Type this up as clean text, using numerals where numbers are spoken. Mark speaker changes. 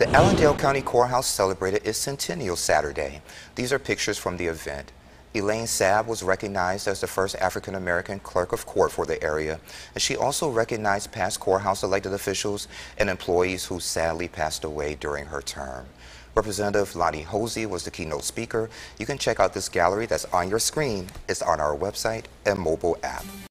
Speaker 1: The Allendale County Courthouse celebrated its centennial Saturday. These are pictures from the event. Elaine Sabb was recognized as the first African-American clerk of court for the area, and she also recognized past courthouse elected officials and employees who sadly passed away during her term. Representative Lonnie Hosey was the keynote speaker. You can check out this gallery that's on your screen. It's on our website and mobile app.